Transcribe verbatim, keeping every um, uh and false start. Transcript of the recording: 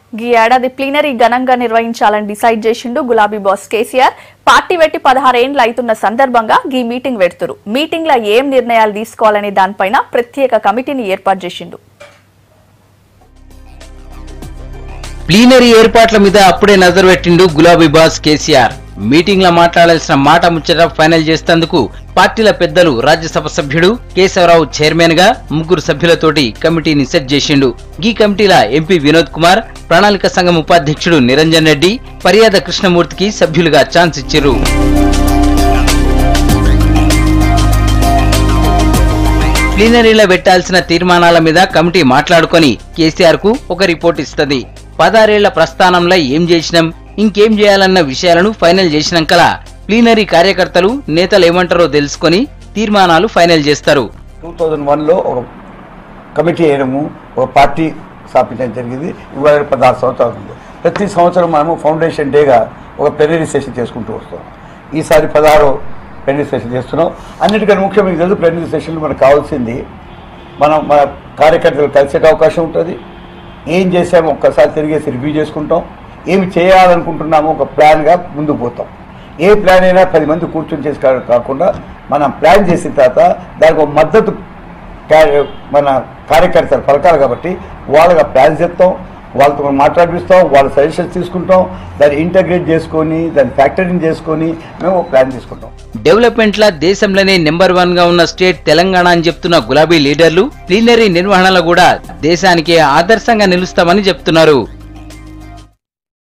ఈ ఏడాది ప్లీనరీ ఘనంగా నిర్వహించాలని డిసైడ్ చేసిండు గులాబీ బాస్ కేసీఆర్. పార్టీ పెట్టి పదహారేండ్లు అవుతున్న సందర్భంగా ఈ మీటింగ్ పెడుతురు. మీటింగ్ లో ఏం నిర్ణయాలు తీసుకోవాలనే దానిపైన ప్రత్యేక కమిటీని ఏర్పాటు చేసిండు. ప్లీనరీ ఏర్పాట్ల మీద అప్పుడే నజరు పెట్టిండు గులాబీ బాస్ కేసీఆర్. మీటింగ్ లో మాట్లాడాల్సిన మాట ముచ్చట ఫైనల్ చేసేందుకు పార్టీల పెద్దలు రాజ్యసభ సభ్యుడు కేశవరావు చైర్మన్ గా ముగ్గురు సభ్యులతోటి కమిటీని సెట్ చేసిండు. ఈ కమిటీల ఎంపీ వినోద్ కుమార్, ప్రణాళిక సంఘం ఉపాధ్యక్షుడు నిరంజన్ రెడ్డి, పర్యాద కృష్ణమూర్తికి సభ్యులుగా ఛాన్స్ ఇచ్చారు. ప్లీనరీలో పెట్టాల్సిన తీర్మానాల మీద కమిటీ మాట్లాడుకొని కేసీఆర్ కు ఒక రిపోర్ట్ ఇస్తుంది. పదారేళ్ల ప్రస్థానంలో ఏం చేసినాం, ఇంకేం చేయాలన్న విషయాలను ఫైనల్ చేసినాకలా ప్లీనరీ కార్యకర్తలు నేతలు ఏమంటారో తెలుసుకొని తీర్మానాలు ఫైనల్ చేస్తారు. టూ థౌజండ్ వన్లో ఒక కమిటీ వేయడము, ఒక పార్టీ స్థాపించడం జరిగింది. ఇవాళ పదహారు సంవత్సరాలు ఉంది. ప్రతి సంవత్సరం మనము ఫౌండేషన్ డేగా ఒక ప్లీనరీ సెషన్ చేసుకుంటూ వస్తాం. ఈసారి పదహారో ప్లీనరీ సెషన్ చేస్తున్నాం. అన్నిటికన్నా ముఖ్యం మీకు తెలుసు, ప్లీనరీ సెషన్లో మనకు కావాల్సింది మనం మన కార్యకర్తలు కలిసే అవకాశం ఉంటుంది. ఏం చేసామో ఒక్కసారి తిరిగేసి రివ్యూ చేసుకుంటాం. ఏమి చేయాలనుకుంటున్నామో ఒక ప్లాన్గా ముందుకు పోతాం. ఏ ప్లాన్ అయినా పది మంది కూర్చొని చేసి కాకుండా మనం ప్లాన్ చేసిన తర్వాత దానికి ఒక మద్దతు మన కార్యకర్తలు పలకాలి కాబట్టి వాళ్ళకి ప్లాన్ చేస్తాం, వాళ్ళతో మాట్లాడిస్తాం, వాళ్ళ సజెషన్స్ తీసుకుంటాం, దాన్ని ఇంటగ్రేట్ చేసుకొని దాన్ని ఫ్యాక్టరింగ్ చేసుకొని మేము ప్లాన్ తీసుకుంటాం. డెవలప్మెంట్ లా దేశంలోనే నెంబర్ వన్ గా ఉన్న స్టేట్ తెలంగాణ అని చెప్తున్న గులాబీ లీడర్లు ప్లీనరీ నిర్వహణలో కూడా దేశానికే ఆదర్శంగా నిలుస్తామని చెప్తున్నారు.